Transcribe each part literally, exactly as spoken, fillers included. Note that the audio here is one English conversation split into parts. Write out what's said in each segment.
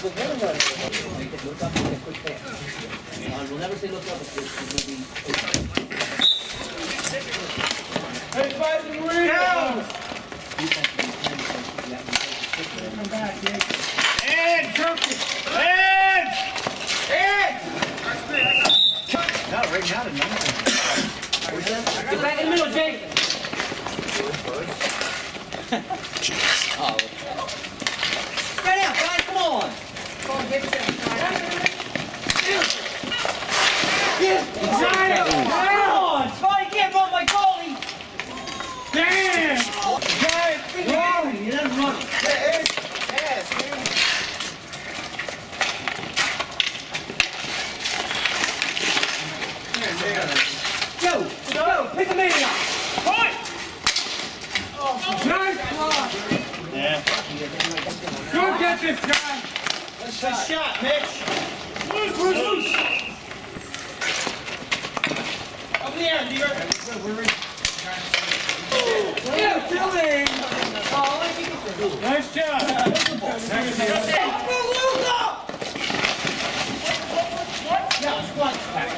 Make it look up and a quick pass. Uh, we'll never say look up, it's going to be... Hey, fight the Marine! Down! Come back, Jake. And Turkey! And! And! No, right now, the number. Get back in the middle, Jake! Oh. Spread out, guys, come on! Come on, get it. Yeah! Come on! Spotty can't run my goalie! Damn! Guys, run! He doesn't run. Yes, man. Go! Go! Pick him in up! Point! Nice! Yeah. Go get this guy! Let's shot. shot, Mitch! Loose, loose, loose! Up in the air, Deer! What are you doing? Nice job! Yeah, squat.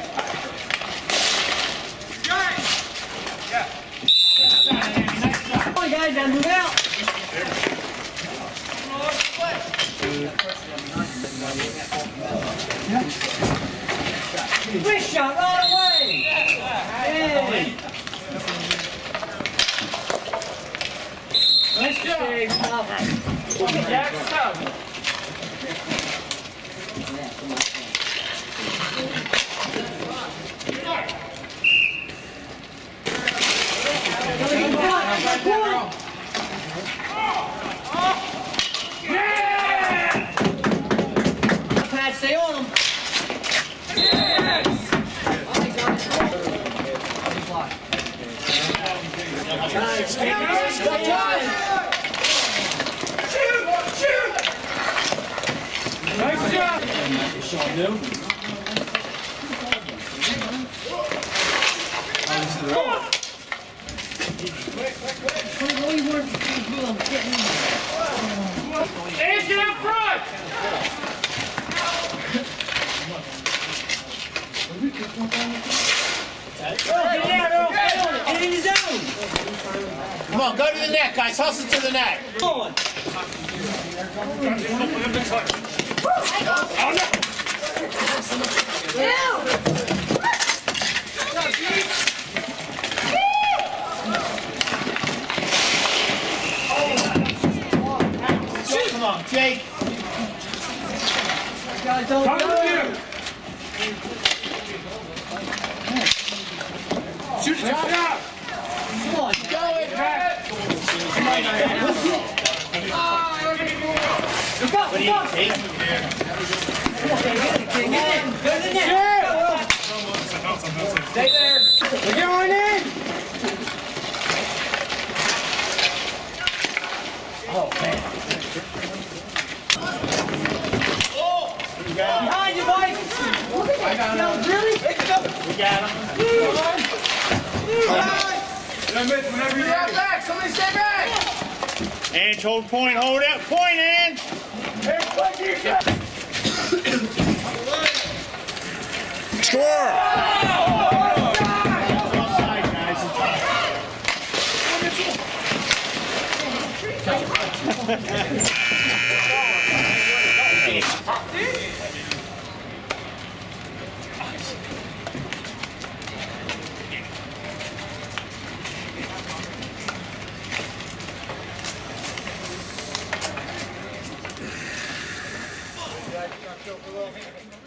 Yeah. Come on, guys, now move out. Good shot, right away. Hey. Nice job! Jack, stop! Pat, stay on him. Nice. Good job. Shoot! Shoot! Nice job! Sean, do. Hands get out front! Get in the zone. Come on, go to the net, guys. Hustle to the net. Come on. Oh, no! Come on, Jake. Guys, don't Come go. here! Shoot it, shoot it! Come on. Go it, Back! Look up, look up. Jake. Come on, David. Get in. Go to the net. Stay there. We're going in! Oh, man. Oh! We got him. Behind you, Mike. I got him. Really? We got him. Whenever you're out back, somebody stay back! Ange, hold point, hold it. Point, Ange. Hey, fuck you, shot! Score! Offside.